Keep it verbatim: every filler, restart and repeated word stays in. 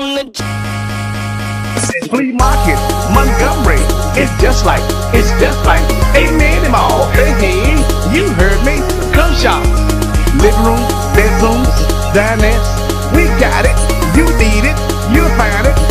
from the Flea market, Montgomery. It's just like, it's just like a mini mall. Hey, hey, you heard me. Come shop. Living room, bedrooms, dinettes. We got it. You need it. You'll find it.